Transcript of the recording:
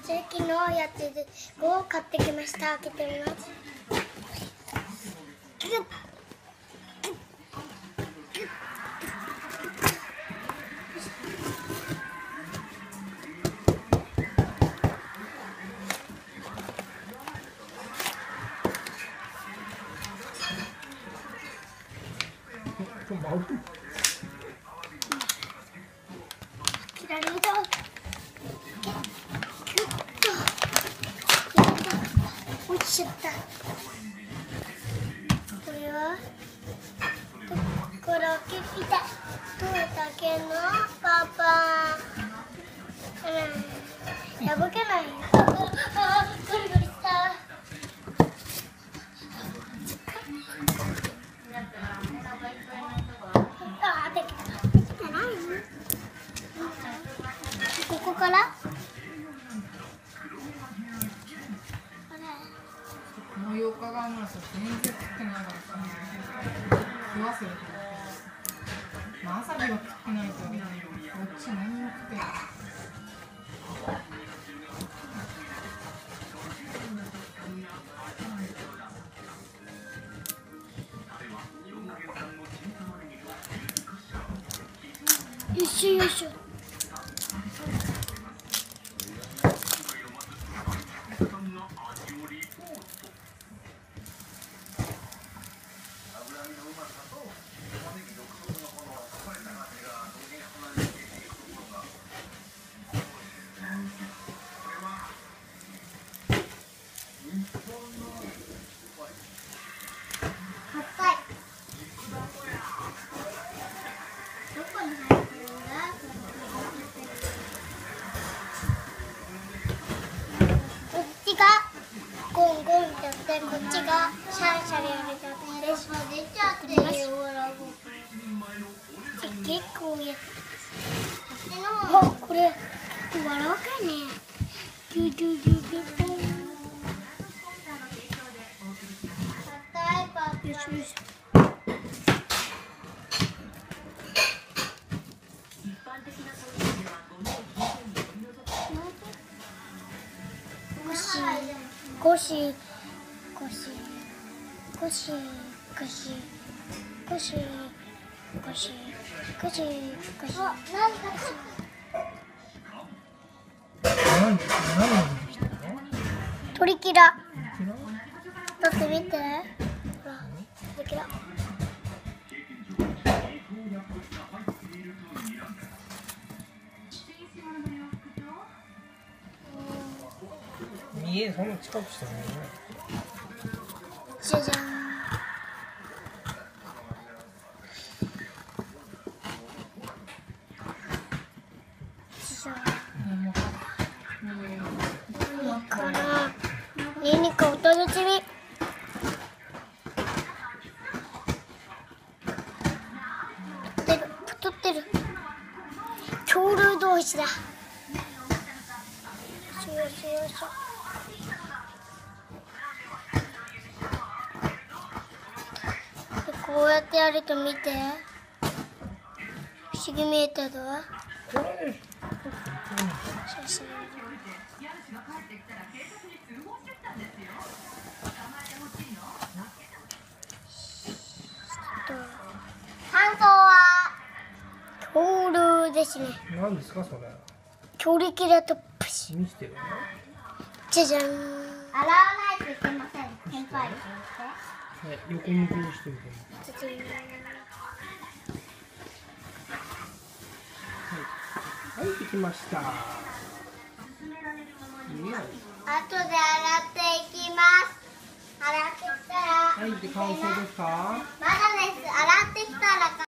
関のやつで5を買ってきました。開けてみます。切られると落ちちゃった。これはこれを切ったどうだけのパパ、破けない。ゴリゴリした。ここから模様かがまさ全然切ってないから食わせるとまあ朝日は切ってないとこっち何も切ってない。 よいしょよいしょ。ゴンゴンってやってこっちがシャンシャンやれちゃって出ちゃってるよ。結構やあ、これ結構笑うかね。ギュギュギュギュよしよし。ゴシゴシゴシゴシゴシゴシゴシゴシ。トリキラ。だって見て。ほら、トリキラ。 家そんな近くしてないね。 じゃじゃん。ニンニクお楽しみ。太ってる。恐竜同士だ。よしよしよし。こうやってやると見て。不思議見えたぞ。感想は恐竜ですね。 何ですかそれ。 恐竜キラとプシ。 見せてるの。 じゃじゃん。 洗わないといけません。先輩。 横向きにしてみて。はい、できました。 後で洗っていきます。洗ってきたら。 はい、で完成ですか。 まだです。洗ってきたら。